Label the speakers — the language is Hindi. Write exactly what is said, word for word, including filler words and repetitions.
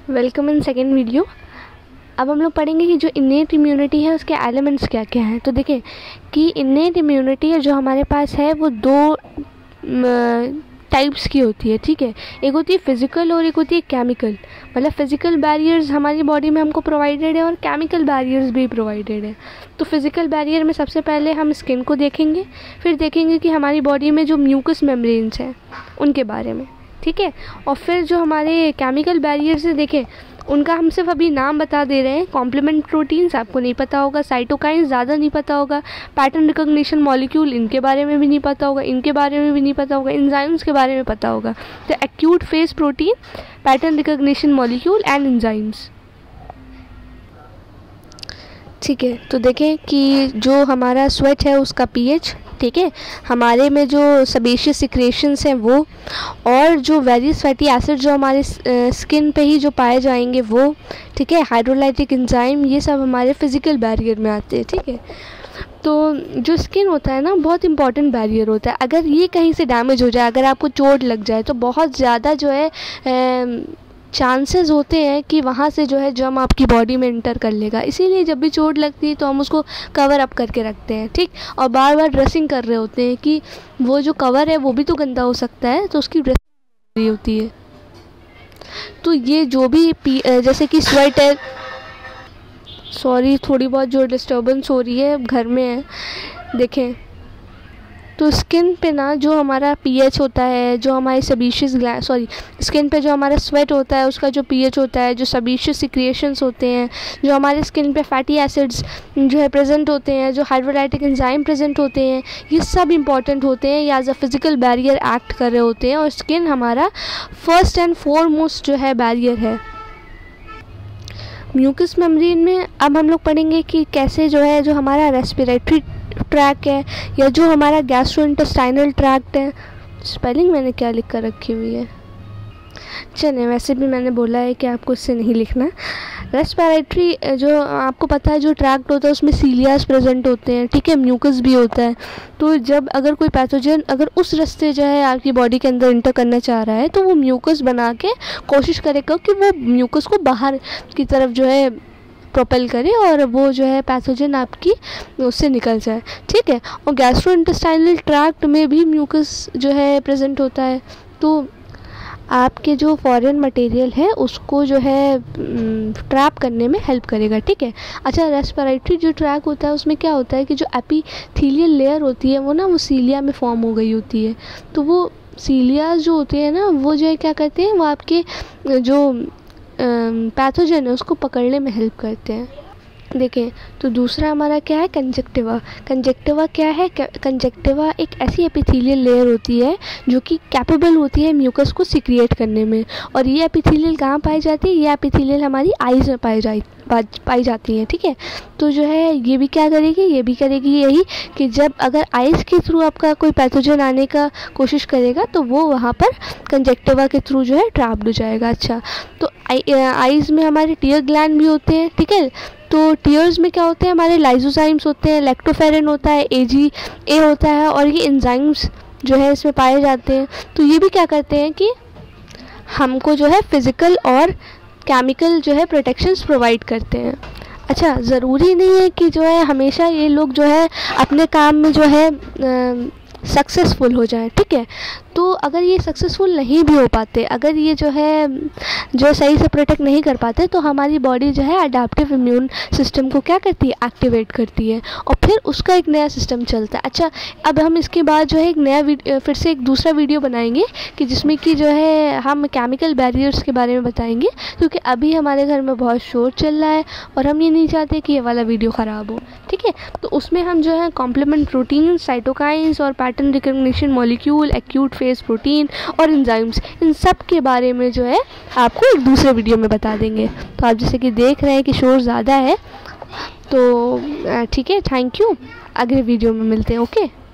Speaker 1: Welcome in second video. अब हम लोग पढ़ेंगे कि जो इन्नेट इम्यूनिटी है उसके एलिमेंट्स क्या क्या हैं। तो देखें कि इन्नेट इम्यूनिटी जो हमारे पास है वो दो टाइप्स की होती है, ठीक है। एक होती है फिज़िकल और एक होती है केमिकल। मतलब फिज़िकल बैरियर्स हमारी बॉडी में हमको प्रोवाइडेड है और केमिकल बैरियर्स भी प्रोवाइडेड है। तो फिज़िकल बैरियर में सबसे पहले हम स्किन को देखेंगे, फिर देखेंगे कि हमारी बॉडी में जो म्यूकस मेम्ब्रेन्स हैं उनके बारे में, ठीक है। और फिर जो हमारे केमिकल बैरियर्स हैं, देखें उनका हम सिर्फ अभी नाम बता दे रहे हैं। कॉम्प्लीमेंट प्रोटीन्स आपको नहीं पता होगा, साइटोकाइंस ज़्यादा नहीं पता होगा, पैटर्न रिकॉग्निशन मॉलिक्यूल इनके बारे में भी नहीं पता होगा, इनके बारे में भी नहीं पता होगा, एंजाइम्स के बारे में पता होगा। तो acute phase protein, pattern recognition molecule and enzymes, ठीक है। तो देखें कि जो हमारा स्वेट है उसका पीएच, ठीक है, हमारे में जो सेबेशियस सिक्रेशंस हैं वो, और जो वेरियस फैटी एसिड जो हमारे स्किन पे ही जो पाए जाएंगे वो, ठीक है, हाइड्रोलाइटिक एंजाइम, ये सब हमारे फिज़िकल बैरियर में आते हैं, ठीक है। तो जो स्किन होता है ना बहुत इंपॉर्टेंट बैरियर होता है। अगर ये कहीं से डैमेज हो जाए, अगर आपको चोट लग जाए तो बहुत ज़्यादा जो है ए, चांसेस होते हैं कि वहाँ से जो है जर्म आपकी बॉडी में इंटर कर लेगा। इसीलिए जब भी चोट लगती है तो हम उसको कवर अप करके रखते हैं, ठीक। और बार बार ड्रेसिंग कर रहे होते हैं कि वो जो कवर है वो भी तो गंदा हो सकता है, तो उसकी ड्रेसिंग रही होती है। तो ये जो भी जैसे कि स्वेट है, सॉरी थोड़ी बहुत जो डिस्टर्बेंस हो रही है घर में है, देखें। तो स्किन पे ना जो हमारा पीएच होता है, जो हमारे सेबेशियस ग्लैंड सॉरी स्किन पे जो हमारा स्वेट होता है उसका जो पीएच होता है, जो सेबेशियस सिक्रिएशंस होते हैं, जो हमारे स्किन पे फैटी एसिड्स जो है प्रेजेंट होते हैं, जो हाइड्रोलाइटिक एंजाइम प्रेजेंट होते हैं, ये सब इंपॉर्टेंट होते हैं, या as a physical barrier act कर रहे होते हैं। और स्किन हमारा फर्स्ट एंड फॉरमोस्ट जो है बैरियर है। म्यूकस मेम्ब्रेन में अब हम लोग पढ़ेंगे कि कैसे जो है जो हमारा रेस्पिरेटरी ट्रैक है या जो हमारा गैस्ट्रोइंटेस्टाइनल ट्रैक्ट है, स्पेलिंग मैंने क्या लिख कर रखी हुई है, चलिए वैसे भी मैंने बोला है कि आपको इससे नहीं लिखना। रेस्पिरेटरी जो आपको पता है जो ट्रैक्ट होता है उसमें सीलियास प्रेजेंट होते हैं, ठीक है, म्यूकस भी होता है। तो जब अगर कोई पैथोजन अगर उस रास्ते जो है आपकी बॉडी के अंदर इंटर करना चाह रहा है तो वो म्यूकस बना के कोशिश करेगा कि वो म्यूकस को बाहर की तरफ जो है प्रोपेल करे और वो जो है पैथोजन आपकी उससे निकल जाए, ठीक है। और गैस्ट्रोइंटेस्टाइनल ट्रैक्ट में भी म्यूकस जो है प्रेजेंट होता है, तो आपके जो फॉरेन मटेरियल है उसको जो है ट्रैप करने में हेल्प करेगा, ठीक है। अच्छा, रेस्पिरेटरी जो ट्रैक होता है उसमें क्या होता है कि जो एपिथेलियल लेयर होती है वो ना वो सीलिया में फॉर्म हो गई होती है। तो वो सीलियाज जो होते हैं ना वो जो है क्या करते हैं, वो आपके जो पैथोजन है उसको पकड़ने में हेल्प करते हैं। देखें तो दूसरा हमारा क्या है, कंजक्टिवा। कंजक्टिवा क्या है, कंजक्टिवा एक ऐसी एपिथेलियल लेयर होती है जो कि कैपेबल होती है म्यूकस को सिक्रिएट करने में। और ये एपिथेलियल कहाँ पाई जाती है, ये एपिथेलियल हमारी आइज़ में पाई जाती पाई जाती है, ठीक है। तो जो है ये भी क्या करेगी, ये भी करेगी यही कि जब अगर आइज़ के थ्रू आपका कोई पैथोजन आने का कोशिश करेगा तो वो वहाँ पर कंजक्टिवा के थ्रू जो है ट्रैप्ड हो जाएगा। अच्छा, तो आइज़ में हमारे टीयर ग्लैंड भी होते हैं, ठीक है। तो टीयर्स में क्या होते हैं, हमारे लाइसोजाइम्स होते हैं, लैक्टोफेरिन होता है, एजी ए होता है, और ये एंजाइम्स जो है इसमें पाए जाते हैं। तो ये भी क्या करते हैं कि हमको जो है फिज़िकल और केमिकल जो है प्रोटेक्शंस प्रोवाइड करते हैं। अच्छा, ज़रूरी नहीं है कि जो है हमेशा ये लोग जो है अपने काम में जो है सक्सेसफुल हो जाए, ठीक है। तो अगर ये सक्सेसफुल नहीं भी हो पाते, अगर ये जो है जो सही से प्रोटेक्ट नहीं कर पाते, तो हमारी बॉडी जो है अडेप्टिव इम्यून सिस्टम को क्या करती है, एक्टिवेट करती है, और फिर उसका एक नया सिस्टम चलता है। अच्छा, अब हम इसके बाद जो है एक नया फिर से एक दूसरा वीडियो बनाएंगे कि जिसमें कि जो है हम केमिकल बैरियर्स के बारे में बताएंगे, क्योंकि अभी हमारे घर में बहुत शोर चल रहा है और हम ये नहीं चाहते कि ये वाला वीडियो ख़राब हो, ठीक है। तो उसमें हम जो है कॉम्प्लीमेंट प्रोटीन, साइटोकाइंस और pattern recognition molecule, acute phase protein और एंजाइम्स, इन सब के बारे में जो है आपको एक दूसरे वीडियो में बता देंगे। तो आप जैसे कि देख रहे हैं कि शोर ज़्यादा है, तो ठीक है, थैंक यू, अगले वीडियो में मिलते हैं, ओके।